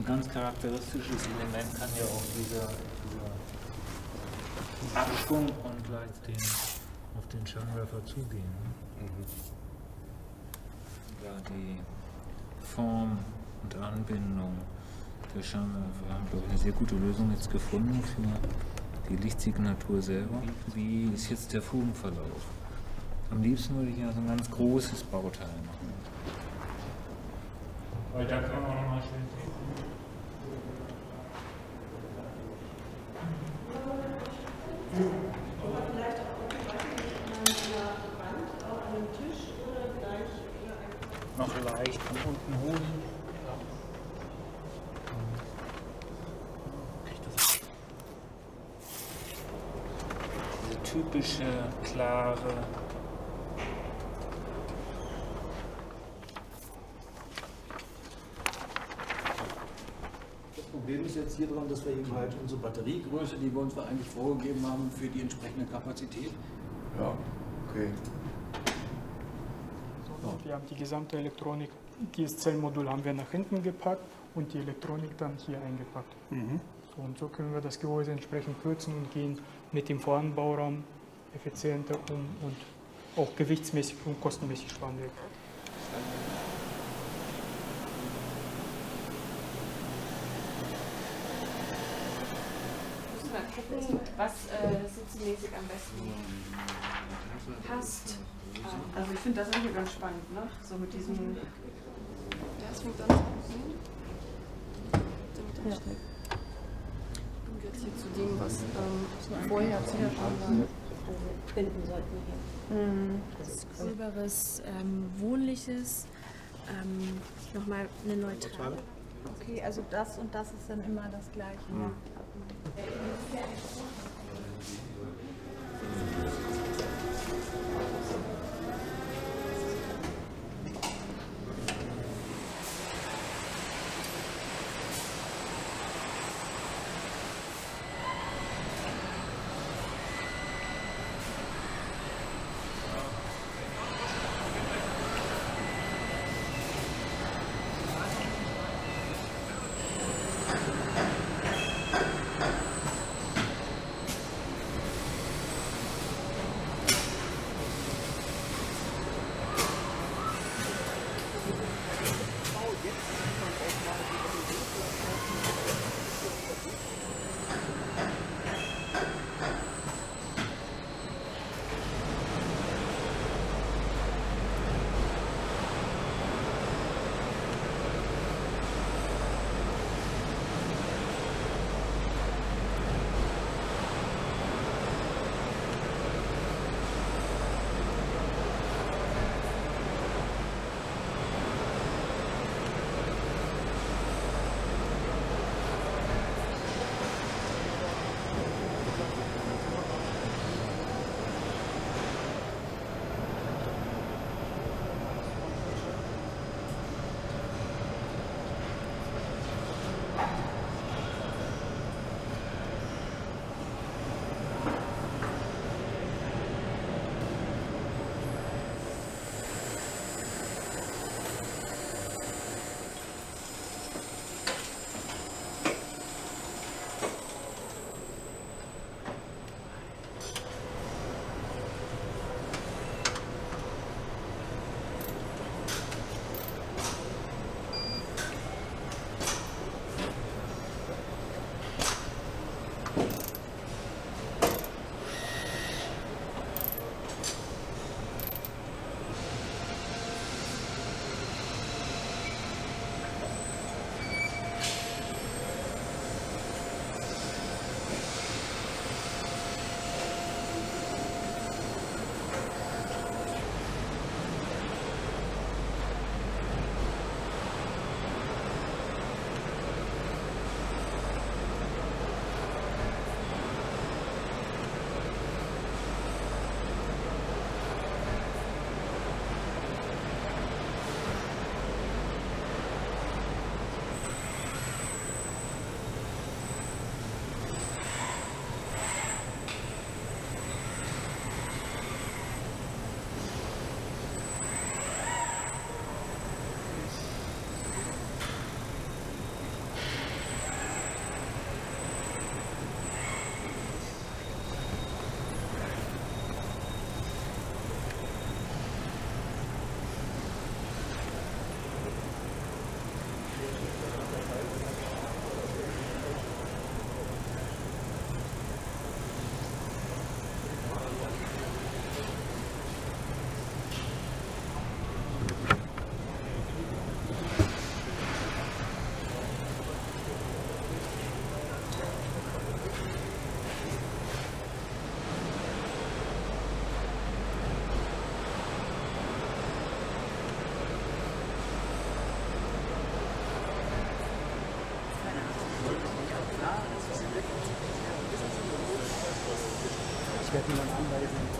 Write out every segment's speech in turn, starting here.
ein ganz charakteristisches Element kann ja auch dieser Abschwung und gleich auf den Scheinwerfer zugehen. Ne? Ja, die Form und Anbindung der Scheinwerfer. Wir haben, glaube ich, eine sehr gute Lösung jetzt gefunden für die Lichtsignatur selber. Wie ist jetzt der Fugenverlauf? Am liebsten würde ich ja so ein ganz großes Bauteil machen. Weil da kann man nochmal schön sehen. Aber vielleicht auch an einer Wand, auch an einem Tisch oder gleich Noch leicht von unten hoch. Diese typische, klare. Das Problem ist jetzt hier dran, dass wir eben halt unsere Batteriegröße, die wir uns eigentlich vorgegeben haben, für die entsprechende Kapazität. Ja, okay. Und wir haben die gesamte Elektronik, dieses Zellmodul haben wir nach hinten gepackt und die Elektronik dann hier eingepackt. So, und so können wir das Gehäuse entsprechend kürzen und gehen mit dem Voranbauraum effizienter um und auch gewichtsmäßig und kostenmäßig sparen wir. gucken, was sitzenmäßig am besten passt. Also ich finde das eigentlich ganz spannend, ne? So mit diesem... Ja, es fängt an zu funktionieren. Damit und jetzt hier zu dem, was vorher zu der war. Finden sollten wir hier. Das gröberes, wohnliches, nochmal eine neutrale. Okay, also das und das ist dann immer das Gleiche. Ja. hätten dann Anweisungen.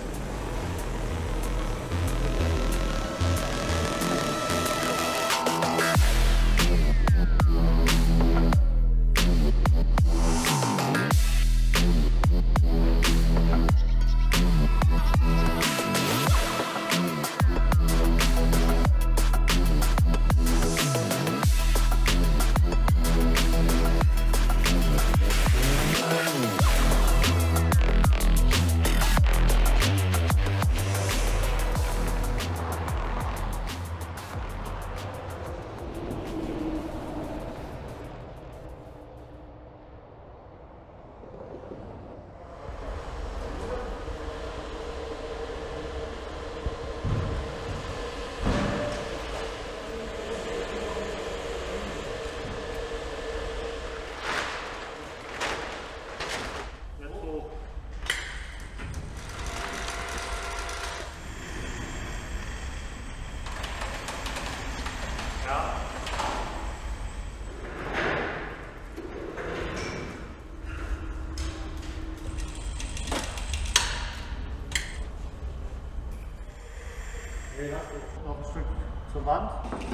Noch ein Stück zur Wand.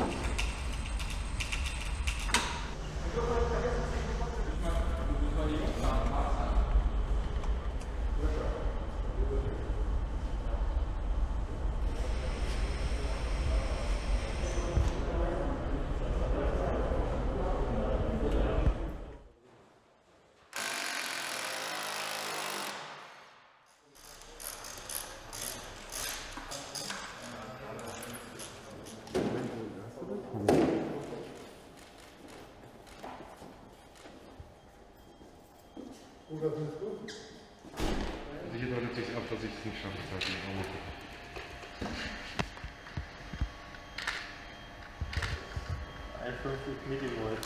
Hier deutet sich ab, dass ich es nicht schaffe. Ein 50 Millivolt.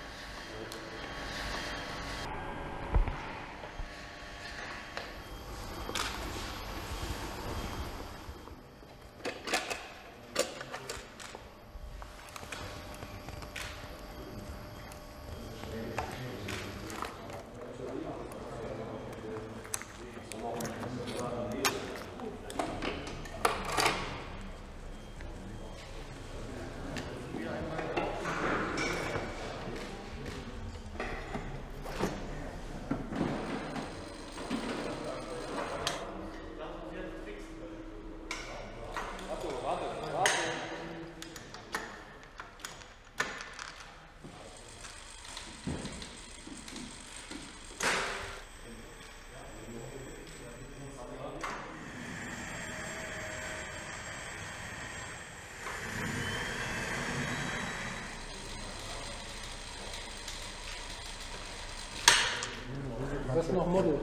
Das ist noch Model.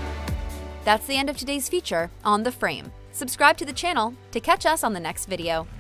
That's the end of today's feature on the frame. Subscribe to the channel to catch us on the next video.